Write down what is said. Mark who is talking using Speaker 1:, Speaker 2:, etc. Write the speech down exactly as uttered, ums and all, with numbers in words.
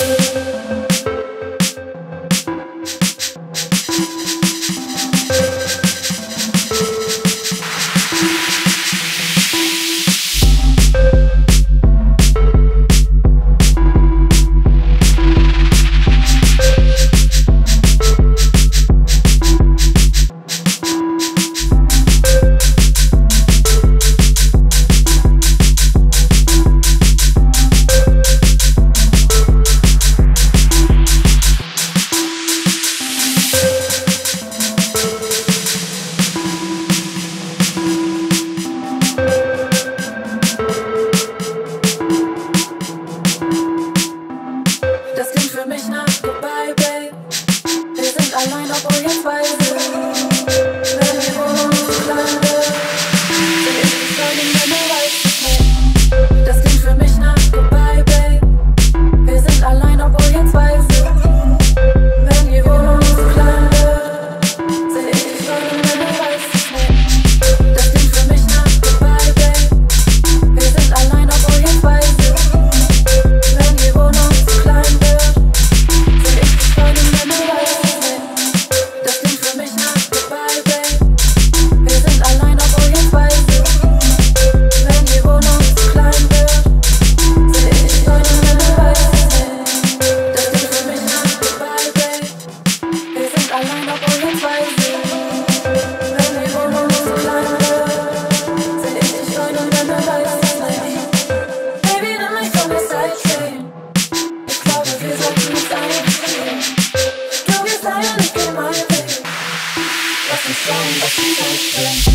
Speaker 1: Das klingt für mich nach Goodbye, babe. Wir sind allein, obwohl wir zwei sind. Wenn die Wohnung zu klein wird, will ich dich folgen, wenn du weißt es nicht. Das klingt für mich nach Goodbye, babe. Wir sind allein, obwohl wir zwei sind. Wenn die Wohnung zu klein wird, will ich dich folgen, wenn du weißt es nicht. Das klingt für mich nach Goodbye, babe. Wir sind allein, obwohl wir zwei sind. Wenn die Wohnung zu klein wird,
Speaker 2: Lass uns schauen, was die Zeit bringt.